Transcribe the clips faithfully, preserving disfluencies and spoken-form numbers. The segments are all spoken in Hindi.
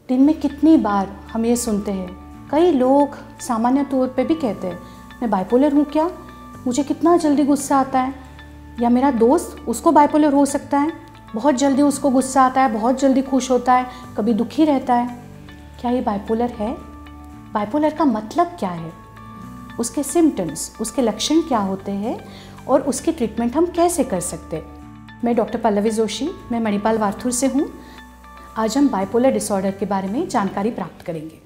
दिन में कितनी बार हम ये सुनते हैं, कई लोग सामान्य तौर पे भी कहते हैं मैं बाइपोलर हूँ क्या, मुझे कितना जल्दी गुस्सा आता है, या मेरा दोस्त उसको बाइपोलर हो सकता है, बहुत जल्दी उसको गुस्सा आता है, बहुत जल्दी खुश होता है, कभी दुखी रहता है। क्या ये बाइपोलर है? बाइपोलर का मतलब क्या है, उसके सिम्टम्स, उसके लक्षण क्या होते हैं और उसकी ट्रीटमेंट हम कैसे कर सकते हैं। मैं डॉक्टर पल्लवी जोशी, मैं मणिपाल वार्थुर से हूँ। आज हम बाइपोलर डिसऑर्डर के बारे में जानकारी प्राप्त करेंगे।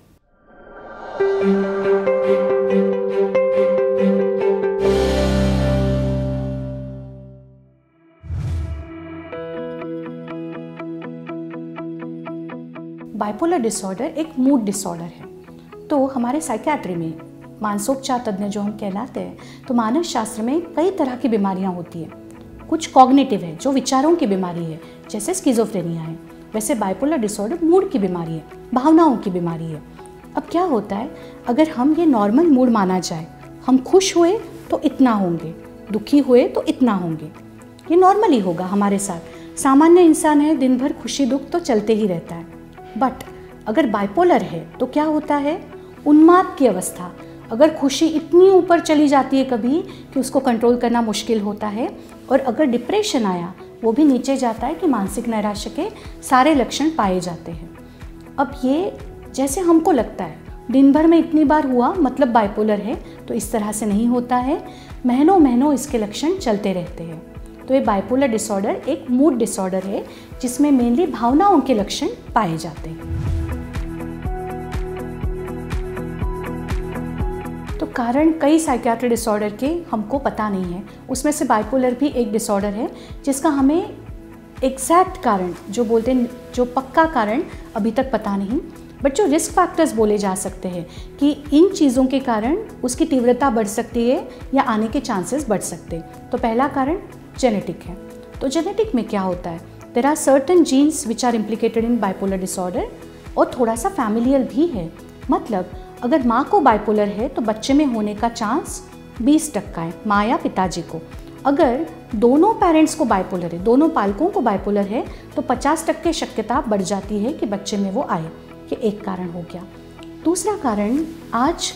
बाइपोलर डिसऑर्डर एक मूड डिसऑर्डर है। तो हमारे साइकियाट्री में, मानसोपचार तज्ञ जो हम कहलाते हैं, तो मानस शास्त्र में कई तरह की बीमारियां होती हैं। कुछ कॉग्निटिव है, जो विचारों की बीमारी है, जैसे स्किज़ोफ्रेनिया है। वैसे बाइपोलर डिसऑर्डर मूड की बीमारी है, भावनाओं की बीमारी है। अब क्या होता है, अगर हम ये नॉर्मल मूड माना जाए, हम खुश हुए तो इतना होंगे, दुखी हुए तो इतना होंगे, ये नॉर्मल ही होगा हमारे साथ। सामान्य इंसान है, दिन भर खुशी दुख तो चलते ही रहता है। बट अगर बाइपोलर है तो क्या होता है, उन्माद की अवस्था, अगर खुशी इतनी ऊपर चली जाती है कभी कि उसको कंट्रोल करना मुश्किल होता है, और अगर डिप्रेशन आया वो भी नीचे जाता है कि मानसिक नैराश्य के सारे लक्षण पाए जाते हैं। अब ये जैसे हमको लगता है दिन भर में इतनी बार हुआ मतलब बाइपोलर है, तो इस तरह से नहीं होता है। महीनों महीनों इसके लक्षण चलते रहते हैं। तो ये बाइपोलर डिसऑर्डर एक मूड डिसऑर्डर है, जिसमें मेनली भावनाओं के लक्षण पाए जाते हैं। तो कारण कई साइकियाट्रिक डिसऑर्डर के हमको पता नहीं है, उसमें से बाइपोलर भी एक डिसऑर्डर है जिसका हमें एग्जैक्ट कारण जो बोलते हैं, जो पक्का कारण अभी तक पता नहीं। बट जो रिस्क फैक्टर्स बोले जा सकते हैं कि इन चीज़ों के कारण उसकी तीव्रता बढ़ सकती है या आने के चांसेस बढ़ सकते हैं। तो पहला कारण जेनेटिक है। तो जेनेटिक में क्या होता है, there are certain genes which are implicated in bipolar disorder, और थोड़ा सा फैमिलियल भी है। मतलब अगर माँ को बाइपोलर है तो बच्चे में होने का चांस बीस टक्का है, माँ या पिताजी को। अगर दोनों पेरेंट्स को बाइपोलर है, दोनों पालकों को बाइपोलर है, तो पचास टक्के शक्यता बढ़ जाती है कि बच्चे में वो आए। ये एक कारण हो गया। दूसरा कारण, आज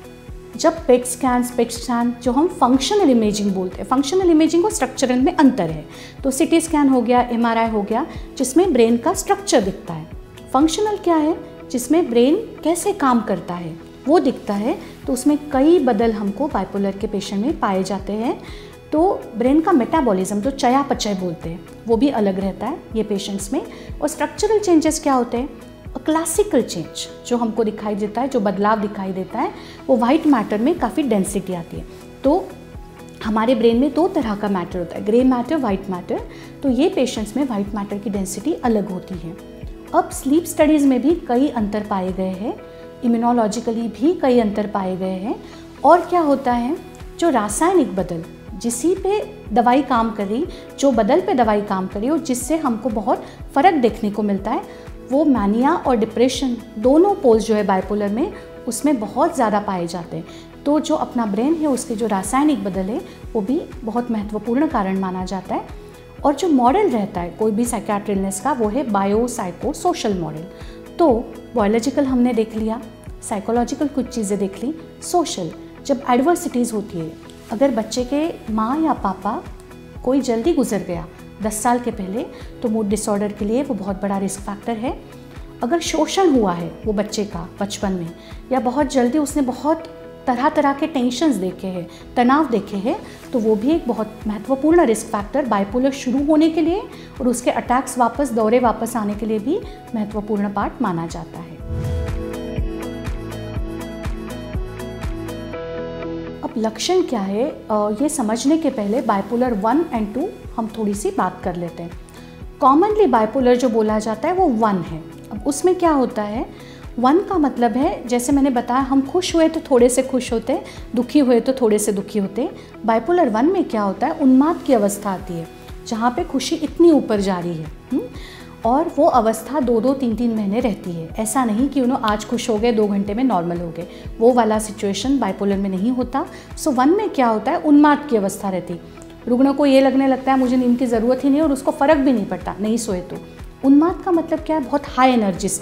जब पेट स्कैन पेट स्कैन जो हम फंक्शनल इमेजिंग बोलते हैं, फंक्शनल इमेजिंग और स्ट्रक्चरल में अंतर है। तो सिटी स्कैन हो गया, एमआरआई हो गया, जिसमें ब्रेन का स्ट्रक्चर दिखता है। फंक्शनल क्या है, जिसमें ब्रेन कैसे काम करता है वो दिखता है। तो उसमें कई बदल हमको बाइपोलर के पेशेंट में पाए जाते हैं। तो ब्रेन का मेटाबॉलिज्म, जो चयापचय बोलते हैं, वो भी अलग रहता है ये पेशेंट्स में। और स्ट्रक्चरल चेंजेस क्या होते हैं, क्लासिकल चेंज जो हमको दिखाई देता है, जो बदलाव दिखाई देता है, वो वाइट मैटर में काफ़ी डेंसिटी आती है। तो हमारे ब्रेन में दो तरह का मैटर होता है, ग्रे मैटर, वाइट मैटर। तो ये पेशेंट्स में वाइट मैटर की डेंसिटी अलग होती है। अब स्लीप स्टडीज़ में भी कई अंतर पाए गए हैं, इम्यूनोलॉजिकली भी कई अंतर पाए गए हैं। और क्या होता है, जो रासायनिक बदल जिसी पे दवाई काम कर रही, जो बदल पे दवाई काम कर रही और जिससे हमको बहुत फ़र्क देखने को मिलता है, वो मैनिया और डिप्रेशन दोनों पोल्स जो है बाइपोलर में, उसमें बहुत ज़्यादा पाए जाते हैं। तो जो अपना ब्रेन है उसके जो रासायनिक बदल है वो भी बहुत महत्वपूर्ण कारण माना जाता है। और जो मॉडल रहता है कोई भी साइकियाट्रिक इलनेस का, वो है बायो साइको सोशल मॉडल। तो बायोलॉजिकल हमने देख लिया, साइकोलॉजिकल कुछ चीज़ें देख ली, सोशल जब एडवर्सिटीज़ होती है, अगर बच्चे के माँ या पापा कोई जल्दी गुजर गया दस साल के पहले, तो मूड डिसऑर्डर के लिए वो बहुत बड़ा रिस्क फैक्टर है। अगर शोषण हुआ है वो बच्चे का बचपन में, या बहुत जल्दी उसने बहुत तरह तरह के टेंशन्स देखे हैं, तनाव देखे हैं, तो वो भी एक बहुत महत्वपूर्ण रिस्क फैक्टर बाइपोलर शुरू होने के लिए और उसके अटैक्स वापस, दौरे वापस आने के लिए भी महत्वपूर्ण पार्ट माना जाता है। अब लक्षण क्या है, ये समझने के पहले बाइपोलर वन एंड टू हम थोड़ी सी बात कर लेते हैं। कॉमनली बाइपोलर जो बोला जाता है वो वन है। अब उसमें क्या होता है, वन का मतलब है, जैसे मैंने बताया, हम खुश हुए तो थोड़े से खुश होते, दुखी हुए तो थोड़े से दुखी होते। बाइपोलर वन में क्या होता है, उन्माद की अवस्था आती है, जहाँ पे खुशी इतनी ऊपर जा रही है, हुँ? और वो अवस्था दो दो तीन तीन महीने रहती है। ऐसा नहीं कि उन्होंने आज खुश हो गए, दो घंटे में नॉर्मल हो गए, वो वाला सिचुएशन बाइपोलर में नहीं होता। सो वन में क्या होता है, उन्माद की अवस्था रहती, रुग्ण को ये लगने लगता है मुझे नींद की ज़रूरत ही नहीं और उसको फ़र्क भी नहीं पड़ता नहीं सोए तो। उन्माद का मतलब क्या है, बहुत हाई एनर्जी स्टेट,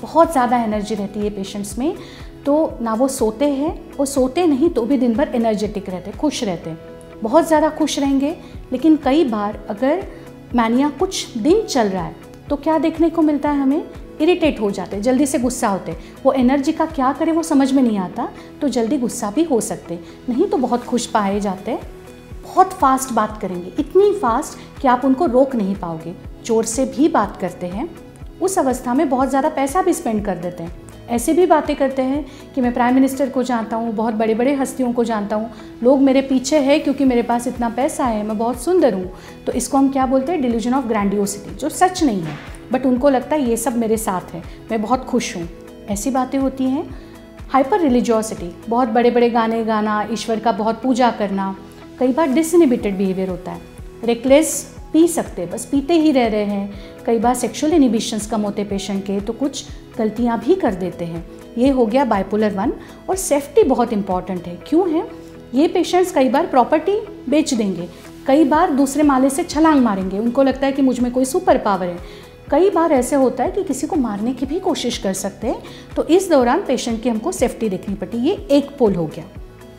बहुत ज़्यादा एनर्जी रहती है पेशेंट्स में, तो ना वो सोते हैं, वो सोते नहीं तो भी दिन भर एनर्जेटिक रहते, खुश रहते, बहुत ज़्यादा खुश रहेंगे। लेकिन कई बार अगर मैनिया कुछ दिन चल रहा है तो क्या देखने को मिलता है हमें, इरिटेट हो जाते, जल्दी से गुस्सा होते, वो एनर्जी का क्या करें वो समझ में नहीं आता, तो जल्दी गुस्सा भी हो सकते, नहीं तो बहुत खुश पाए जाते, बहुत फास्ट बात करेंगे, इतनी फास्ट कि आप उनको रोक नहीं पाओगे, जोर से भी बात करते हैं। उस अवस्था में बहुत ज़्यादा पैसा भी स्पेंड कर देते हैं, ऐसे भी बातें करते हैं कि मैं प्राइम मिनिस्टर को जानता हूँ, बहुत बड़े बड़े हस्तियों को जानता हूँ, लोग मेरे पीछे हैं क्योंकि मेरे पास इतना पैसा है, मैं बहुत सुंदर हूँ। तो इसको हम क्या बोलते हैं, डिल्यूजन ऑफ ग्रैंडियोसिटी, जो सच नहीं है, बट उनको लगता है ये सब मेरे साथ है, मैं बहुत खुश हूँ, ऐसी बातें होती हैं। हाइपर रिलीजियोसिटी, बहुत बड़े बड़े गाने गाना, ईश्वर का बहुत पूजा करना, कई बार डिसइनहिबिटेड बिहेवियर होता है, रेकलेस, पी सकते, बस पीते ही रह रहे हैं, कई बार सेक्सुअल इनिबिशंस कम होते पेशेंट के, तो कुछ गलतियां भी कर देते हैं। ये हो गया बाइपोलर वन। और सेफ्टी बहुत इंपॉर्टेंट है, क्यों है, ये पेशेंट्स कई बार प्रॉपर्टी बेच देंगे, कई बार दूसरे माले से छलांग मारेंगे, उनको लगता है कि मुझ में कोई सुपर पावर है, कई बार ऐसे होता है कि किसी को मारने की भी कोशिश कर सकते हैं, तो इस दौरान पेशेंट की हमको सेफ्टी देखनी पड़ती है। ये एक पोल हो गया।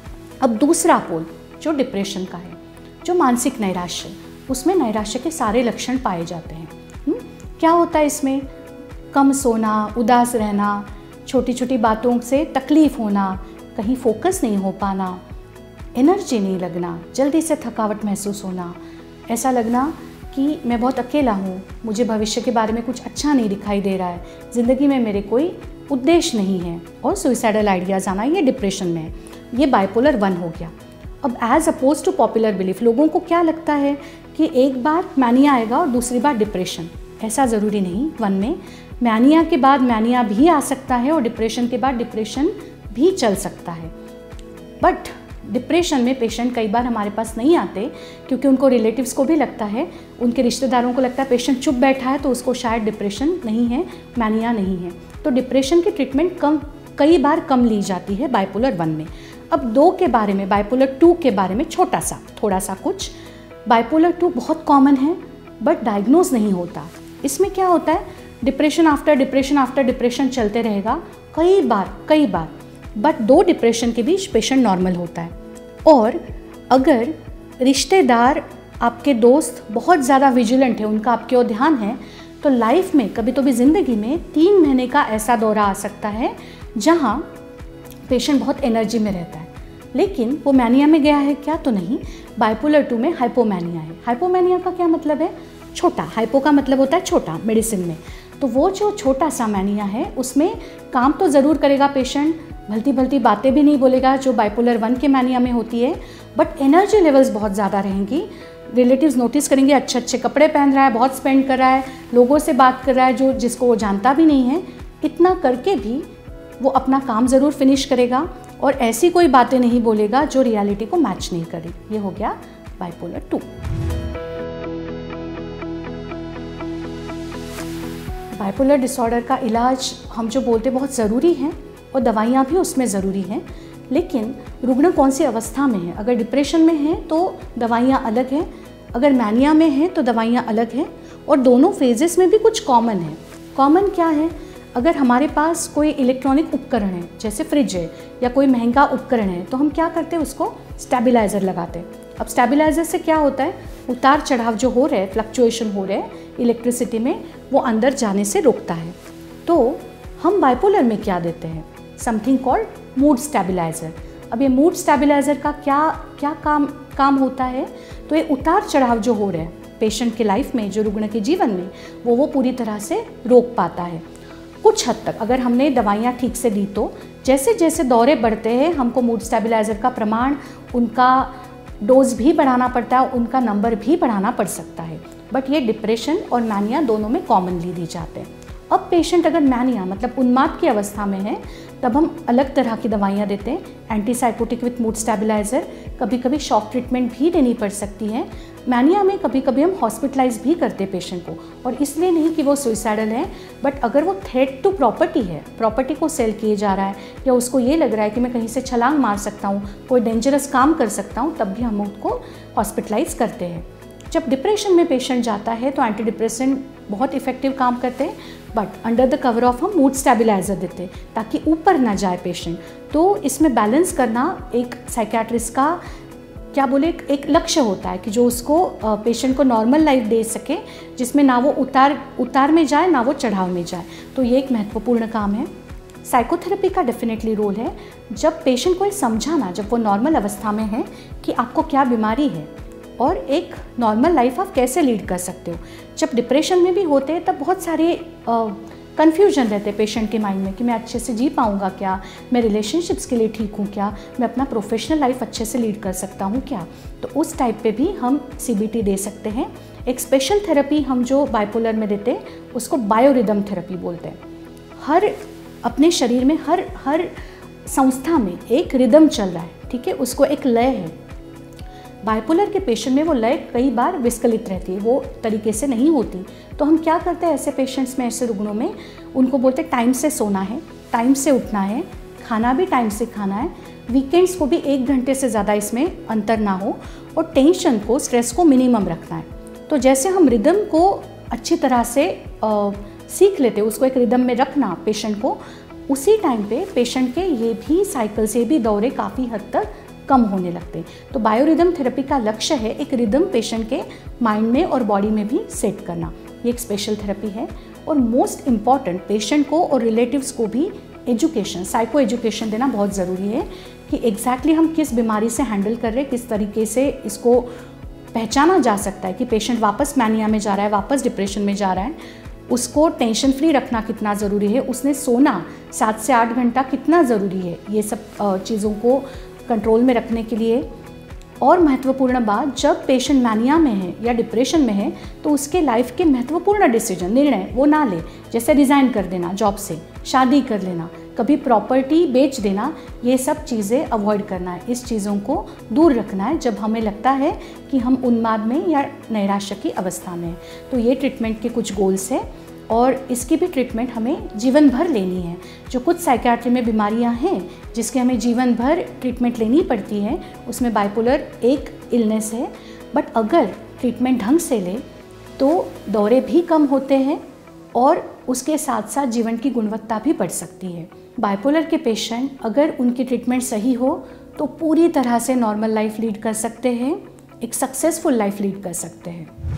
अब दूसरा पोल जो डिप्रेशन का है, जो मानसिक नैराश्य, उसमें नैराश्य के सारे लक्षण पाए जाते हैं। हुँ? क्या होता है इसमें, कम सोना, उदास रहना, छोटी छोटी बातों से तकलीफ होना, कहीं फोकस नहीं हो पाना, एनर्जी नहीं लगना, जल्दी से थकावट महसूस होना, ऐसा लगना कि मैं बहुत अकेला हूँ, मुझे भविष्य के बारे में कुछ अच्छा नहीं दिखाई दे रहा है, ज़िंदगी में मेरे कोई उद्देश्य नहीं है, और सुइसाइडल आइडियाज़ आना, ये डिप्रेशन में है। ये बाइपोलर वन हो गया। अब as opposed to popular belief, लोगों को क्या लगता है कि एक बार मैनिया आएगा और दूसरी बार डिप्रेशन, ऐसा ज़रूरी नहीं। वन में मैनिया के बाद मैनिया भी आ सकता है और डिप्रेशन के बाद डिप्रेशन भी चल सकता है। बट डिप्रेशन में पेशेंट कई बार हमारे पास नहीं आते क्योंकि उनको रिलेटिव्स को भी लगता है, उनके रिश्तेदारों को लगता है पेशेंट चुप बैठा है तो उसको शायद डिप्रेशन नहीं है, मैनिया नहीं है। तो डिप्रेशन की ट्रीटमेंट कम कई बार कम ली जाती है बाइपोलर वन में। अब दो के बारे में, बाइपोलर टू के बारे में छोटा सा थोड़ा सा कुछ। बाइपोलर टू बहुत कॉमन है बट डायग्नोज नहीं होता। इसमें क्या होता है, depression after depression after depression चलते रहेगा कई बार कई बार बट दो डिप्रेशन के बीच पेशेंट नॉर्मल होता है। और अगर रिश्तेदार, आपके दोस्त बहुत ज़्यादा विजिलेंट है, उनका आपके ओर ध्यान है, तो लाइफ में कभी तो भी ज़िंदगी में तीन महीने का ऐसा दौरा आ सकता है जहाँ पेशेंट बहुत एनर्जी में रहता है, लेकिन वो मैनिया में गया है क्या, तो नहीं। बाइपोलर टू में हाइपोमैनिया है। हाइपोमैनिया का क्या मतलब है, छोटा, हाइपो का मतलब होता है छोटा मेडिसिन में, तो वो जो छोटा सा मैनिया है उसमें काम तो ज़रूर करेगा पेशेंट, भलती भलती बातें भी नहीं बोलेगा जो बाइपोलर वन के मैनिया में होती है, बट एनर्जी लेवल्स बहुत ज़्यादा रहेंगी। रिलेटिव्स नोटिस करेंगे अच्छे अच्छे कपड़े पहन रहा है, बहुत स्पेंड कर रहा है, लोगों से बात कर रहा है जो जिसको वो जानता भी नहीं है, इतना करके भी वो अपना काम ज़रूर फिनिश करेगा और ऐसी कोई बातें नहीं बोलेगा जो रियलिटी को मैच नहीं करे। ये हो गया बाइपोलर टू। बाइपोलर डिसऑर्डर का इलाज हम जो बोलते बहुत ज़रूरी हैं और दवाइयाँ भी उसमें ज़रूरी हैं, लेकिन रुग्ण कौन सी अवस्था में है। अगर डिप्रेशन में है तो दवाइयाँ अलग हैं, अगर मैनिया में है तो दवाइयाँ अलग हैं, और दोनों फेजेस में भी कुछ कॉमन है। कॉमन क्या है, अगर हमारे पास कोई इलेक्ट्रॉनिक उपकरण है जैसे फ्रिज है या कोई महंगा उपकरण है तो हम क्या करते हैं, उसको स्टेबलाइज़र लगाते हैं। अब स्टेबलाइज़र से क्या होता है, उतार चढ़ाव जो हो रहे हैं, फ्लक्चुएशन हो रहे हैं इलेक्ट्रिसिटी में, वो अंदर जाने से रोकता है। तो हम बाइपोलर में क्या देते हैं, समथिंग कॉल्ड मूड स्टेबलाइज़र। अब ये मूड स्टेबलाइज़र का क्या क्या काम काम होता है, तो ये उतार चढ़ाव जो हो रहे हैं पेशेंट के लाइफ में, जो रुग्ण के जीवन में, वो वो पूरी तरह से रोक पाता है। कुछ हद तक अगर हमने दवाइयाँ ठीक से दी तो जैसे जैसे दौरे बढ़ते हैं हमको मूड स्टेबलाइज़र का प्रमाण, उनका डोज भी बढ़ाना पड़ता है, उनका नंबर भी बढ़ाना पड़ सकता है। बट ये डिप्रेशन और मैनिया दोनों में कॉमनली दी जाते हैं। अब पेशेंट अगर मैनिया मतलब उन्माद की अवस्था में है तब हम अलग तरह की दवाइयाँ देते हैं, एंटीसाइकोटिक विथ मूड स्टेबलाइज़र, कभी कभी शॉक ट्रीटमेंट भी देनी पड़ सकती है। मैनिया में कभी कभी हम हॉस्पिटलाइज भी करते हैं पेशेंट को, और इसलिए नहीं कि वो सुइसाइडल है, बट अगर वो थ्रेट टू प्रॉपर्टी है, प्रॉपर्टी को सेल किए जा रहा है, या उसको ये लग रहा है कि मैं कहीं से छलांग मार सकता हूँ, कोई डेंजरस काम कर सकता हूँ, तब भी हम उसको हॉस्पिटलाइज करते हैं। जब डिप्रेशन में पेशेंट जाता है तो एंटी डिप्रेसेंट बहुत इफेक्टिव काम करते हैं, but under the cover of हम मूड स्टेबलाइजर देते ताकि ऊपर ना जाए पेशेंट। तो इसमें बैलेंस करना एक साइकियाट्रिस्ट का क्या बोले एक लक्ष्य होता है कि जो उसको पेशेंट को नॉर्मल लाइफ दे सके, जिसमें ना वो उतार उतार में जाए ना वो चढ़ाव में जाए। तो ये एक महत्वपूर्ण काम है। साइकोथेरेपी का डेफिनेटली रोल है जब पेशेंट को ये समझाना, जब वो नॉर्मल अवस्था में है, कि आपको क्या बीमारी है और एक नॉर्मल लाइफ आप कैसे लीड कर सकते हो। जब डिप्रेशन में भी होते हैं तब बहुत सारे कन्फ्यूजन रहते हैं पेशेंट के माइंड में कि मैं अच्छे से जी पाऊँगा क्या, मैं रिलेशनशिप्स के लिए ठीक हूँ क्या, मैं अपना प्रोफेशनल लाइफ अच्छे से लीड कर सकता हूँ क्या। तो उस टाइप पे भी हम सीबीटी दे सकते हैं। एक स्पेशल थेरेपी हम जो बाइपोलर में देते हैं उसको बायोरिदम थेरेपी बोलते हैं। हर अपने शरीर में हर हर संस्था में एक रिदम चल रहा है, ठीक है, उसको एक लय है। बाइपोलर के पेशेंट में वो लय कई बार विस्कलित रहती है, वो तरीके से नहीं होती। तो हम क्या करते हैं ऐसे पेशेंट्स में, ऐसे रुग्णों में, उनको बोलते हैं टाइम से सोना है, टाइम से उठना है, खाना भी टाइम से खाना है, वीकेंड्स को भी एक घंटे से ज़्यादा इसमें अंतर ना हो, और टेंशन को, स्ट्रेस को मिनिमम रखना है। तो जैसे हम रिदम को अच्छी तरह से आ, सीख लेते हैं, उसको एक रिदम में रखना पेशेंट को, उसी टाइम पे पेशेंट के ये भी साइकिल से भी दौरे काफ़ी हद तक कम होने लगते हैं। तो बायोरिदम थेरेपी का लक्ष्य है एक रिदम पेशेंट के माइंड में और बॉडी में भी सेट करना। ये एक स्पेशल थेरेपी है। और मोस्ट इम्पॉर्टेंट, पेशेंट को और रिलेटिव्स को भी एजुकेशन, साइको एजुकेशन देना बहुत ज़रूरी है कि एग्जैक्टली हम किस बीमारी से हैंडल कर रहे हैं, किस तरीके से इसको पहचाना जा सकता है कि पेशेंट वापस मैनिया में जा रहा है, वापस डिप्रेशन में जा रहा है, उसको टेंशन फ्री रखना कितना ज़रूरी है, उसने सोना सात से आठ घंटा कितना ज़रूरी है, ये सब चीज़ों को कंट्रोल में रखने के लिए। और महत्वपूर्ण बात, जब पेशेंट मैनिया में है या डिप्रेशन में है तो उसके लाइफ के महत्वपूर्ण डिसीजन, निर्णय वो ना ले, जैसे रिज़ाइन कर देना जॉब से, शादी कर लेना, कभी प्रॉपर्टी बेच देना, ये सब चीज़ें अवॉइड करना है, इस चीज़ों को दूर रखना है जब हमें लगता है कि हम उन्माद में या नैराश्य की अवस्था में हैं। तो ये ट्रीटमेंट के कुछ गोल्स हैं और इसकी भी ट्रीटमेंट हमें जीवन भर लेनी है। जो कुछ साइकियाट्री में बीमारियां हैं जिसके हमें जीवन भर ट्रीटमेंट लेनी पड़ती है, उसमें बाइपोलर एक इलनेस है। बट अगर ट्रीटमेंट ढंग से ले तो दौरे भी कम होते हैं और उसके साथ साथ जीवन की गुणवत्ता भी बढ़ सकती है। बाइपोलर के पेशेंट अगर उनकी ट्रीटमेंट सही हो तो पूरी तरह से नॉर्मल लाइफ लीड कर सकते हैं, एक सक्सेसफुल लाइफ लीड कर सकते हैं।